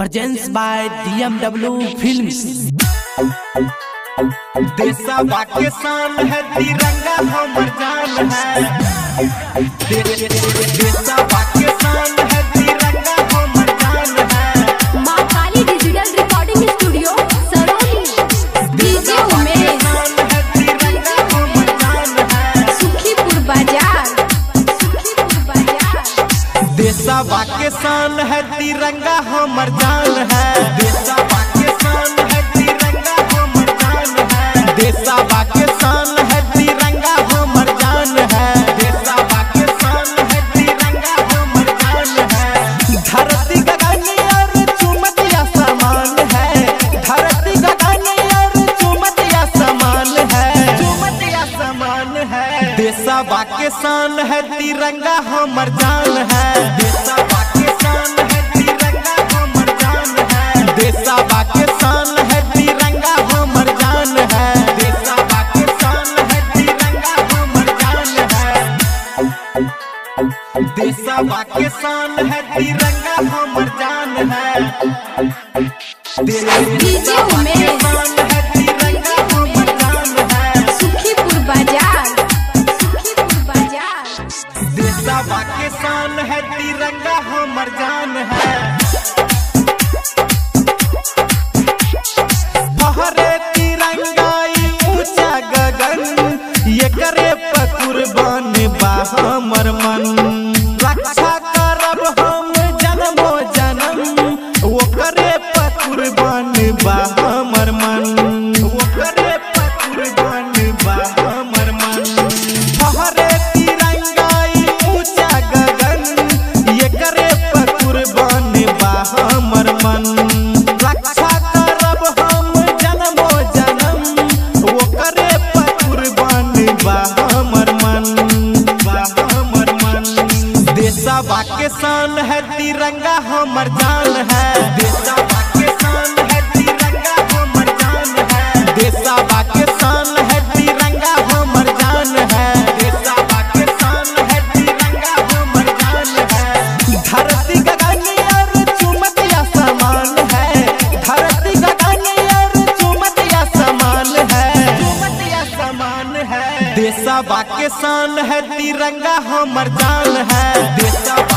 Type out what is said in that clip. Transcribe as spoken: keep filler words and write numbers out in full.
presents by D M W Films। देशा के शान है तिरंगा हमर जान है। देशा के शान है तिरंगा हमर जान है। मां Kali digital recording studio Saroli. DJ Umesh Tiranga हमर जान है। सुखीपुर बाजार सुखीपुर बाजार। देशा के शान है तिरंगा हमर जान है। देशा के शान है तिरंगा हमर जान है। देशा के शान है तिरंगा हमर जान है। देशा के शान है तिरंगा हमर जान है। धरती गगन और चुमतिया समान है। धरती गगन और चुमतिया समान है। चुमतिया समान है। देशा के शान है तिरंगा हमर जान है। देशा के शान है तिरंगा हमर जान है। देशा के शान है तिरंगा हमर जान है। देशा के शान है तिरंगा हमर जान है। देशा के शान है तिरंगा हमर जान है। डीजे उमेश शान है तिरंगा हमर जान है। सुखीपुर बाजार सुखीपुर बाजार। देशा के शान है तिरंगा हमर जान है। फहरे तिरंगा ऊंचा गगन, ये करे कुर्बान बा हमर मन। रक्षा करब हम जन्मो जन्म, वो करे कुर्बान बा हमर मन। वो करे कुर्बान बा हमर मन। फहरे तिरंगा ऊंचा गगन, ये करे कुर्बान बा हमर मन। रक्षा करब हम जन्मो जन्म, वो करे कुर्बान बा हमर मन बा हमर मन। देशा के शान है तिरंगा हमर जान है। देशा के शान है तिरंगा हमर जान है। देशा के शान है तिरंगा हमर जान है। देशा के शान है तिरंगा हमर जान है। धरती गगन और चुमतिया समान है। धरती गगन और चुमतिया समान है। चुमतिया समान है। देशा के शान है तिरंगा हमर जान है। देशा